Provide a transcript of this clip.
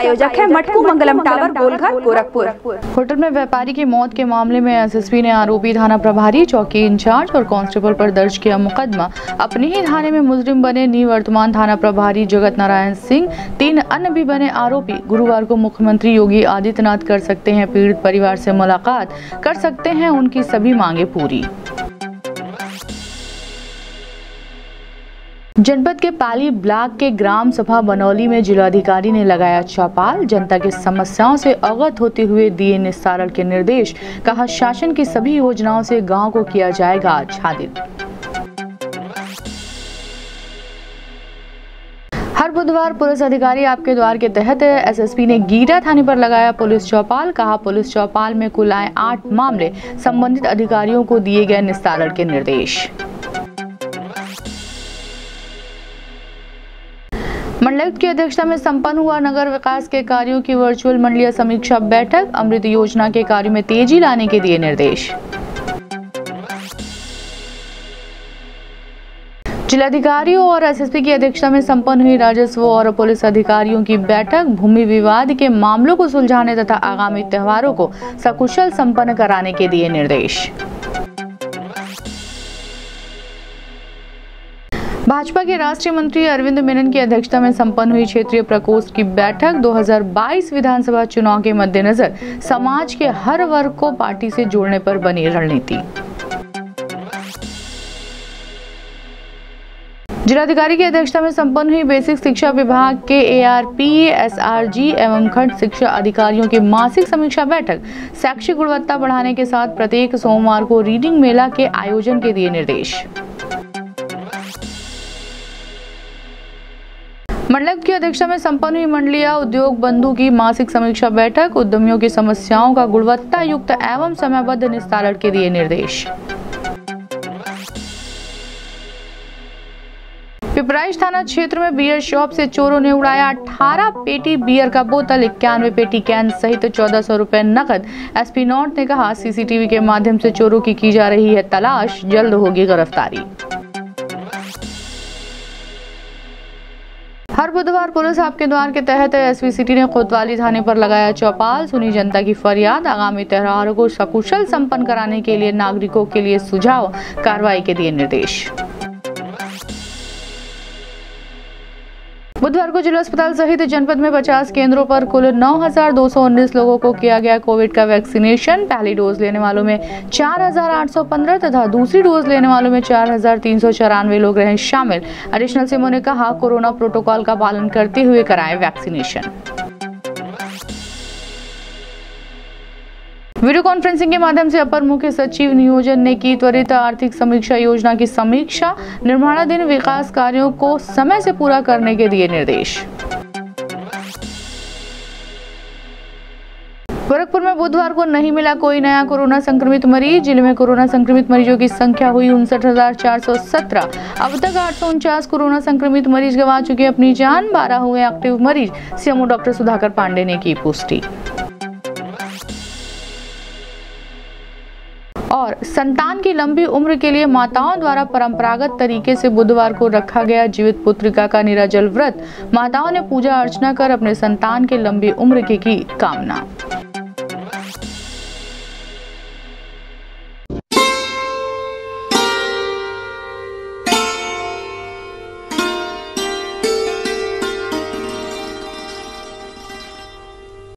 प्रायोजक है Matku Mangalam tower, Golghar, Gorakhpur. Hotel में व्यापारी की मौत के मामले में एसएसपी ने आरोपी थाना प्रभारी, चौकी इंचार्ज और कांस्टेबल पर दर्ज किया मुकदमा। अपने ही थाने में मुजरिम बने निवर्तमान थाना प्रभारी जगत नारायण सिंह, 3 अन्य भी बने आरोपी। गुरुवार को मुख्यमंत्री योगी आदित्यनाथ कर सकते हैं पीड़ित परिवार से मुलाकात, कर सकते हैं उनकी सभी मांगे पूरी। जनपद के पाली ब्लॉक के ग्राम सभा बनौली में जिलाधिकारी ने लगाया चौपाल, जनता की समस्याओं से अवगत होते हुए दिए निस्तारण के निर्देश। कहा, शासन की सभी योजनाओं से गांव को किया जाएगा आच्छादित। हर बुधवार पुलिस अधिकारी आपके द्वार के तहत एसएसपी ने गीरा थाने पर लगाया पुलिस चौपाल। कहा, पुलिस चौपाल में कुल आए 8 मामले, संबंधित अधिकारियों को दिए गए निस्तारण के निर्देश। मंडलायुक्त की अध्यक्षता में संपन्न हुआ नगर विकास के कार्यों की वर्चुअल मंडलीय समीक्षा बैठक। अमृत योजना के कार्यों में तेजी लाने के दिए निर्देश। जिलाधिकारियों और एसएसपी की अध्यक्षता में संपन्न हुई राजस्व और पुलिस अधिकारियों की बैठक। भूमि विवाद के मामलों को सुलझाने तथा आगामी त्योहारों को सकुशल संपन्न कराने के दिए निर्देश। भाजपा के राष्ट्रीय मंत्री अरविंद मेनन की अध्यक्षता में संपन्न हुई क्षेत्रीय प्रकोष्ठ की बैठक। 2022 विधानसभा चुनाव के मद्देनजर समाज के हर वर्ग को पार्टी से जोड़ने पर बनी रणनीति। जिलाधिकारी की अध्यक्षता में संपन्न हुई बेसिक शिक्षा विभाग के एआरपी, एसआरजी एवं खंड शिक्षा अधिकारियों की मासिक समीक्षा बैठक। शैक्षिक गुणवत्ता बढ़ाने के साथ प्रत्येक सोमवार को रीडिंग मेला के आयोजन के दिए निर्देश। मंडलायुक्त की अध्यक्षता में संपन्न हुई मंडलीय उद्योग बंधु की मासिक समीक्षा बैठक। उद्यमियों की समस्याओं का गुणवत्ता युक्त एवं समयबद्ध निस्तारण के दिए निर्देश। पिपराइच थाना क्षेत्र में बियर शॉप से चोरों ने उड़ाया 18 पेटी बियर का बोतल, 91 पेटी कैन सहित 1400 रुपए नकद। एसपी नॉर्थ ने कहा, सीसीटीवी के माध्यम से चोरों की जा रही है तलाश, जल्द होगी गिरफ्तारी। हर बुधवार पुलिस आपके द्वार के तहत एसपी सिटी ने कोतवाली थाने पर लगाया चौपाल। सुनी जनता की फरियाद, आगामी त्योहारों को सकुशल संपन्न कराने के लिए नागरिकों के लिए सुझाव, कार्रवाई के दिए निर्देश। बुधवार को जिला अस्पताल सहित जनपद में 50 केंद्रों पर कुल 9,219 लोगों को किया गया कोविड का वैक्सीनेशन। पहली डोज लेने वालों में 4,815 तथा दूसरी डोज लेने वालों में 4,394 लोग रहे शामिल। एडिशनल सीएमओ ने कहा, कोरोना प्रोटोकॉल का पालन करते हुए कराएं वैक्सीनेशन। वीडियो कॉन्फ्रेंसिंग के माध्यम से अपर मुख्य सचिव नियोजन ने की त्वरित आर्थिक समीक्षा योजना की समीक्षा। निर्माणाधीन विकास कार्यों को समय से पूरा करने के दिए निर्देश। गोरखपुर में बुधवार को नहीं मिला कोई नया कोरोना संक्रमित मरीज। जिले में कोरोना संक्रमित मरीजों की संख्या हुई 59,417। अब तक 849 कोरोना संक्रमित मरीज गंवा चुके अपनी जान। 12 हुए एक्टिव मरीज। सीएमओ डॉक्टर सुधाकर पांडे ने की पुष्टि। और संतान की लंबी उम्र के लिए माताओं द्वारा परंपरागत तरीके से बुधवार को रखा गया जीवित पुत्रिका का निराजल व्रत। माताओं ने पूजा अर्चना कर अपने संतान के लंबी उम्र की कामना।